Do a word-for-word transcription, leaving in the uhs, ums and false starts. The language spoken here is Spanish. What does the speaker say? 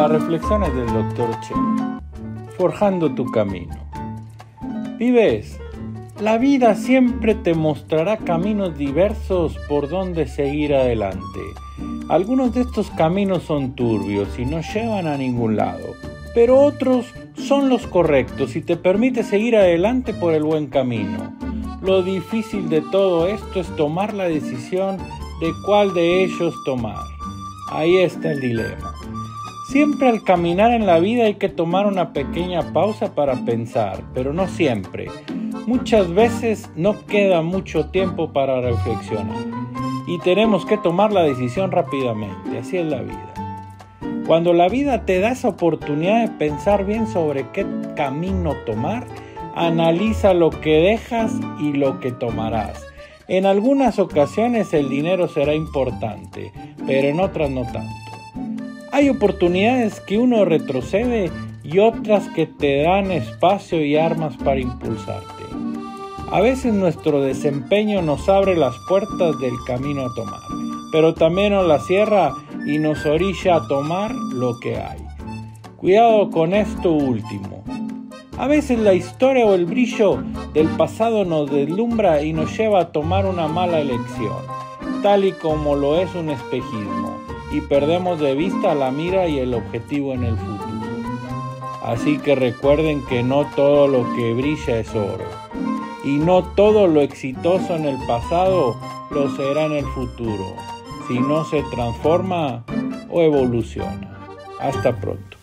Las reflexiones del doctor Chelo. Forjando tu camino. Vives, la vida siempre te mostrará caminos diversos por donde seguir adelante. Algunos de estos caminos son turbios y no llevan a ningún lado, pero otros son los correctos y te permite seguir adelante por el buen camino. Lo difícil de todo esto es tomar la decisión de cuál de ellos tomar. Ahí está el dilema. Siempre al caminar en la vida hay que tomar una pequeña pausa para pensar, pero no siempre. Muchas veces no queda mucho tiempo para reflexionar y tenemos que tomar la decisión rápidamente. Así es la vida. Cuando la vida te da esa oportunidad de pensar bien sobre qué camino tomar, analiza lo que dejas y lo que tomarás. En algunas ocasiones el dinero será importante, pero en otras no tanto. Hay oportunidades que uno retrocede y otras que te dan espacio y armas para impulsarte. A veces nuestro desempeño nos abre las puertas del camino a tomar, pero también nos las cierra y nos orilla a tomar lo que hay. Cuidado con esto último. A veces la historia o el brillo del pasado nos deslumbra y nos lleva a tomar una mala elección, tal y como lo es un espejismo, y perdemos de vista la mira y el objetivo en el futuro. Así que recuerden que no todo lo que brilla es oro, y no todo lo exitoso en el pasado lo será en el futuro, si no se transforma o evoluciona. Hasta pronto.